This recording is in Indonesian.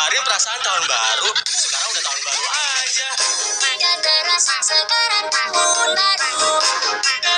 kemarin perasaan tahun baru, sekarang udah tahun baru aja. Tidak terasa sekarang tahun baru.